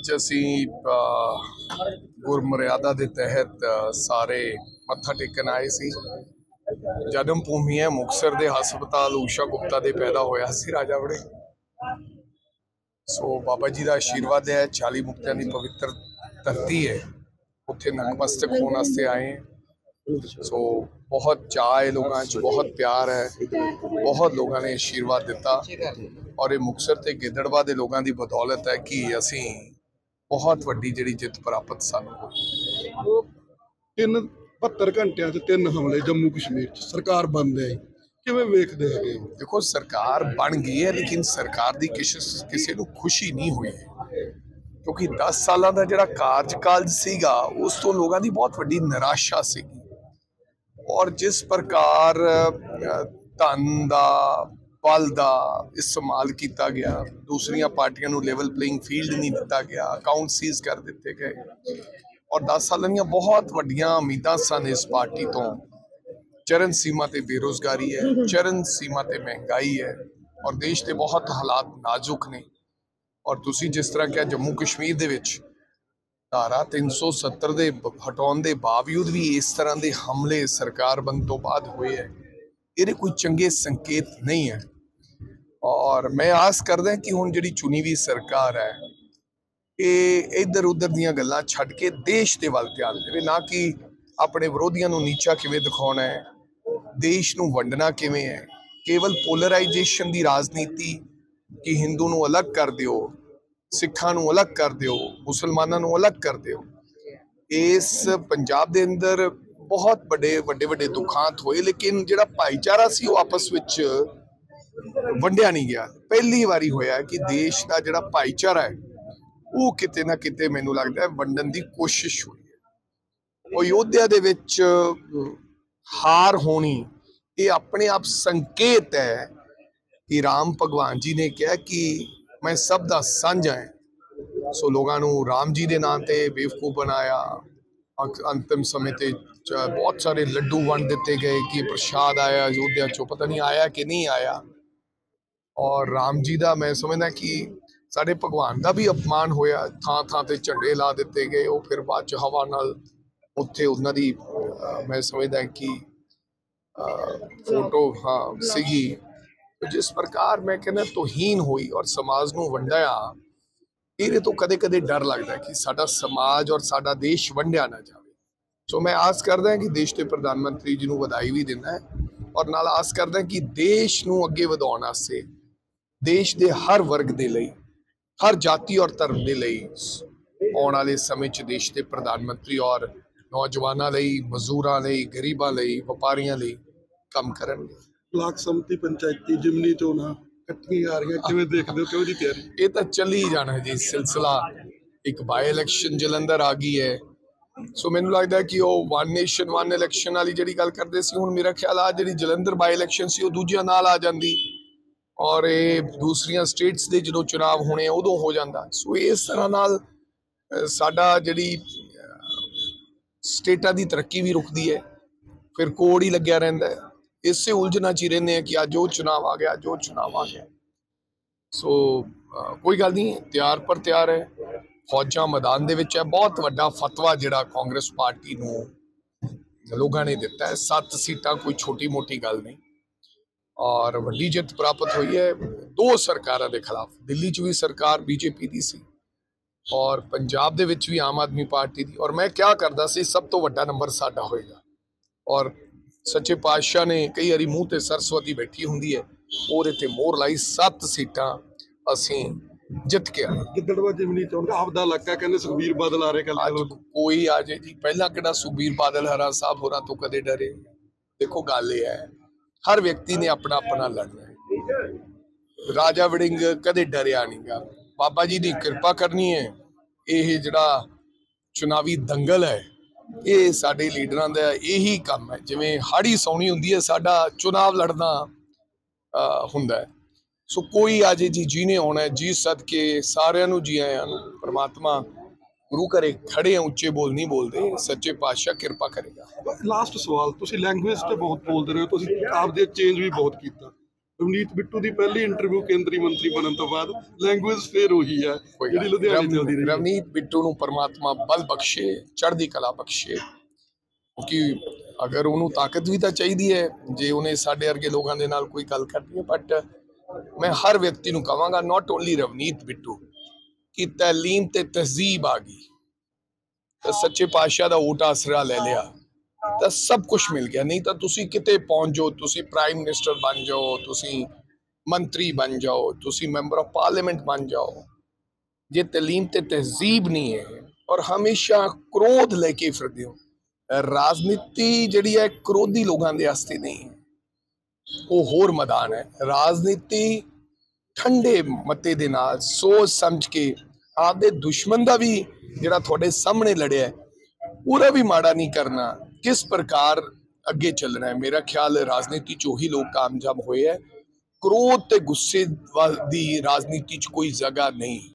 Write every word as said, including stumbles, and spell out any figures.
ਅੱਜ ਅਸੀਂ ਗੁਰਮਰਿਆਦਾ ਦੇ ਤਹਿਤ ਸਾਰੇ ਮੱਥਾ ਟੇਕਣ ਆਏ ਸੀ। ਜਨਮ ਭੂਮੀ ਹੈ ਮੁਕਤਸਰ ਦੇ ਹਸਪਤਾਲ ਊਸ਼ਾ ਗੁਪਤਾ ਦੇ ਪੈਦਾ ਹੋਇਆ ਸੀ ਰਾਜਾ ਵੜਿੰਗ। ਸੋ ਬਾਬਾ ਜੀ ਦਾ ਆਸ਼ੀਰਵਾਦ ਹੈ। ਚਾਲੀ ਮੁਕਤਿਆਂ ਦੀ ਪਵਿੱਤਰ ਧਰਤੀ है, उत्थे नतमस्तक होने वास्ते आए हैं। सो बहुत चाह है लोगों च, बहुत प्यार है, बहुत लोगों ने आशीर्वाद दिता और ये मुकतसर ते गिद्दड़वा दे लोगों की बदौलत है कि असी बहुत वड्डी जिहड़ी जित प्राप्त सानू तीन बहत्तर घंटिया तीन हमले जम्मू कश्मीर च सरकार बन गई, किवें वेखदे हैगे? देखो सरकार बन गई है लेकिन सरकार की किसी किसी को खुशी नहीं हुई है क्योंकि दस साल का जो कार्यकाल सीगा उस तो लोगों की बहुत वड्डी निराशा सी और जिस प्रकार धन का बल का इस्तेमाल किया गया, दूसरिया पार्टियां नूं लेवल प्लेइंग फील्ड नहीं दिता गया, अकाउंट सीज कर दिते गए और दस साल दी बहुत वड्डियां उम्मीदां सन इस पार्टी तो। चरण सीमा ते बेरोजगारी है, चरण सीमा ते महंगाई है और देश के बहुत हालात नाजुक ने। और तुसी जिस तरह क्या जम्मू कश्मीर दे विच धारा तीन सौ सत्तर दे हटाउण दे बावजूद भी इस तरह के हमले सरकार बनने तो बाद हुए है, ये कोई चंगे संकेत नहीं है। और मैं आस करदा कि हुण जिहड़ी चुनी हुई सरकार है ये इधर उधर दीयां गल्लां छड्ड के देश दे वल ध्यान देवे, ना कि अपने विरोधियों नूं नीचा किवें दिखाउणा है, देश नूं वंडना किवें है। केवल पोलराइजेशन की राजनीति कि हिंदू नूं अलग कर दिओ, सिखां नूं अलग कर दिओ, मुसलमानां नूं अलग कर दिओ, इस पंजाब दे अंदर बहुत बड़े वड्डे वड्डे दुखांत होए लेकिन जिहड़ा भाईचारा सी वो आपस विच वंडिया नहीं गया। पहली बारी होया कि देश का जिहड़ा भाईचारा है वो किते ना किते मैनूं लगदा है वंडन की कोशिश हुई है। अयोध्या दे विच हार होनी ये अपने आप संकेत है कि राम भगवान जी ने कहा कि मैं सब दा सांझा है। सो लोगों को राम जी के नाम से बेवकूफ बनाया, अंतिम समय ते बहुत सारे लड्डू वंड दिते गए कि प्रसाद आया अयोध्या चो, पता नहीं आया कि नहीं आया। और राम जी का मैं समझदा कि साडे भगवान का भी अपमान होया, थां थां ते झंडे ला दिते गए, वो फिर बाद च हवा नाल उत्थे उन्हां दी मैं समझदा कि फोटो हाँ सीगी। जिस प्रकार मैं कहना तोहीन हुई और समाज नूं वंडिया, ये तो कदे कदे डर लगता है कि साडा समाज और साडा देश वंडिया ना जाए। सो मैं आस करदा कि देश के प्रधानमंत्री जी नूं वधाई भी दिंदा है और नाल आस करदा कि देश नूं अगे वधाउण वास्ते देश के हर वर्ग के लिए, हर जाति और धर्म के लिए आने वाले समय च देश के प्रधानमंत्री और नौजवानों लिए, मजदूरों लिए, गरीबों लिए, व्यापारियों लिए काम करनगे। ब्लाक समति पंचायती जिमनी चोणां कट्ठियां आ रही, किवें देखदे हो, किवें दी तैयारी? ये तो चल ही जाना जी सिलसिला। एक बाई इलैक्शन जलंधर आ गई है, सो मैनूं लगदा है कि वो वन नेशन वन इलैक्शन वाली जिहड़ी गल करदे सी, हुण मेरा ख्याल आ जिहड़ी जलंधर बाई इलैक्शन सी वो दूजियां नाल आ जांदी और ये दूसरियां स्टेट्स दे जदों चुनाव होने उदों हो जांदा। सो इस तरह नाल साडा जिहड़ी स्टेटां दी तरक्की भी रुकदी है, फिर कोड ही लग्या रहिंदा है। इससे उलझना च ही रहने कि अज वो चुनाव आ गया, अज वो चुनाव आ गया। सो आ, कोई गल नहीं, तैयार पर तैयार है, फौजां मैदान दे विच है। बहुत वड्डा फतवा जिहड़ा कांग्रेस पार्टी नूं लोगों ने दिता है, सत्त सीटां कोई छोटी मोटी गल नहीं और वड्डी जित प्राप्त हुई है दो सरकारां दे खिलाफ। दिल्ली च भी सरकार बीजेपी दी सी और पंजाब दे विच भी आम आदमी पार्टी दी। और मैं क्या करदा सी सब तो वड्डा नंबर साडा होएगा और सच्चे पातशाह ने कई बारी मूँह ते सरस्वती बैठी होंदी है और इत्थे मोहर लाई सत्त सीटां असीं जित के आए। गिद्दड़वा जिमनी चोण आपदा इलाका, कहंदे सुखबीर बादल आ रहे कल। अज कोई आ जाए जी, पहला किहड़ा सुखबीर बादल हरा साहब होरां तो कदे डरे? देखो गल ये है हर व्यक्ति ने अपना अपना लड़ना है। राजा वड़िंग कदे डरिया नहीं गा, बाबा जी की कृपा करनी है। ये जिहड़ा चुनावी दंगल है ये साडे लीडरां दा यही काम है, जिवें हाड़ी सौनी हुंदी है साडा चुनाव लड़ना हुंदा है। सो कोई आ जाए जी, जीने आउणा है, जी सदके सारिआं नूं जी आयां नूं। परमात्मा गुरु घरे खड़े हैं, उच्चे बोल नहीं बोलते, सच्चे पातशाह कृपा करेगा। लास्ट सवाल, तुसीं लैंग्वेज ते बहुत बोलदे रहे हो, तुसीं आप दे चेंज भी बहुत कीता, ਰਵਨੀਤ ਬਿੱਟੂ ਦੀ ਪਹਿਲੀ ਇੰਟਰਵਿਊ ਕੇਂਦਰੀ ਮੰਤਰੀ ਬਣਨ ਤੋਂ ਬਾਅਦ ਲੈਂਗੁਏਜ ਫੇਰ ਉਹੀ ਹੈ ਕੋਈ ਜਿਹੜੀ ਗੱਲ ਲੁਧਿਆਣੇ ਨਹੀਂ। ਚੱਲਦੀ ਰਹੀ ਹੈ। ਰਵਨੀਤ ਬਿੱਟੂ ਨੂੰ ਪਰਮਾਤਮਾ ਬਲ ਬਖਸ਼ੇ, ਚੜ੍ਹਦੀ ਕਲਾ ਬਖਸ਼ੇ, ਕਿਉਂਕਿ ਅਗਰ ਉਹਨੂੰ ਤਾਕਤ ਵੀ ਤਾਂ ਚਾਹੀਦੀ ਹੈ ਜੇ ਉਹਨੇ ਸਾਡੇ ਵਰਗੇ ਲੋਕਾਂ ਦੇ ਨਾਲ ਕੋਈ ਗੱਲ ਕਰਨੀ ਹੈ। ਬਟ ਮੈਂ ਹਰ ਵਿਅਕਤੀ ਨੂੰ ਕਹਾਂਗਾ, ਨਾਟ ਓਨਲੀ ਰਵਨੀਤ ਬਿੱਟੂ, ਕਿ ਤਾਲੀਮ ਤੇ ਤਹਿਜ਼ੀਬ ਆ ਗਈ ਤਾਂ ਸੱਚੇ ਪਾਤਸ਼ਾਹ ਦਾ ਓਟ ਆਸਰਾ ਲੈ ਲਿਆ ਤਾਂ ਸਭ ਕੁਝ ਮਿਲ ਗਿਆ। ਨਹੀਂ ਤਾਂ ਤੁਸੀਂ ਕਿਤੇ ਪਹੁੰਚ ਜਾਓ, ਤੁਸੀਂ ਪ੍ਰਾਈਮ ਮਿਨਿਸਟਰ ਬਣ ਜਾਓ, ਤੁਸੀਂ ਮੰਤਰੀ ਬਣ ਜਾਓ, ਤੁਸੀਂ ਮੈਂਬਰ ਆਫ ਪਾਰਲੀਮੈਂਟ ਬਣ ਜਾਓ, ਜੇ ਤਾਲੀਮ ਤੇ ਤਹਿਜ਼ੀਬ ਨਹੀਂ ਹੈ ਔਰ ਹਮੇਸ਼ਾ ਕ੍ਰੋਧ ਲੈ ਕੇ ਫਿਰਦੇ ਹੋ। ਰਾਜਨੀਤੀ ਜਿਹੜੀ ਹੈ ਕ੍ਰੋਧੀ ਲੋਕਾਂ ਦੇ ਵਾਸਤੇ ਨਹੀਂ ਹੈ, ਉਹ ਹੋਰ ਮੈਦਾਨ ਹੈ। ਰਾਜਨੀਤੀ ਠੰਡੇ ਮੱਤੇ ਦੇ ਨਾਲ ਸੋਚ ਸਮਝ ਕੇ ਆਪਦੇ ਦੁਸ਼ਮਣ ਦਾ ਵੀ ਜਿਹੜਾ ਤੁਹਾਡੇ ਸਾਹਮਣੇ ਲੜਿਆ ਹੈ ਉਹਦਾ ਵੀ ਮਾੜਾ ਨਹੀਂ ਕਰਨਾ, ਕਿਸ ਪ੍ਰਕਾਰ ਅੱਗੇ ਚੱਲਣਾ ਹੈ। ਮੇਰਾ ਖਿਆਲ ਰਾਜਨੀਤੀ 'ਚ ਉਹੀ ਲੋਕ ਕਾਮਯਾਬ ਹੋਏ ਹੈ। ਕ੍ਰੋਧ ਤੇ ਗੁੱਸੇ ਦੀ ਰਾਜਨੀਤੀ 'ਚ ਕੋਈ ਜਗ੍ਹਾ ਨਹੀਂ।